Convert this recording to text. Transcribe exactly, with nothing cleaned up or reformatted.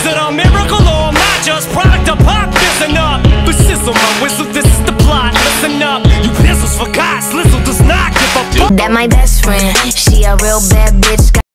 it a miracle or am I just product of pop? Listen up, the sizzle, my whistle, this is the plot. Listen up, you pistols for God, Slizzle does not give a fuck. That my best friend, she a real bad bitch.